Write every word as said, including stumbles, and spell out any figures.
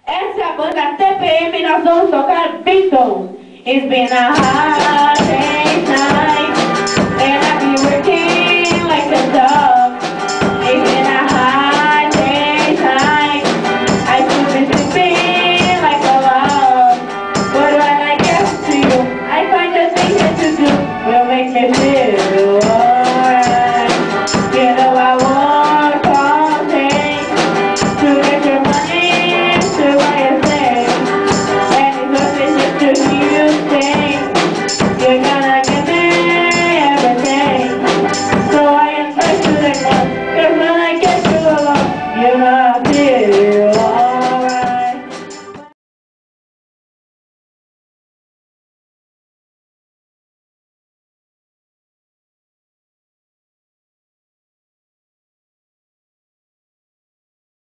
Essa é a banda T P M, nós vamos tocar Beatles. It's been a hard day.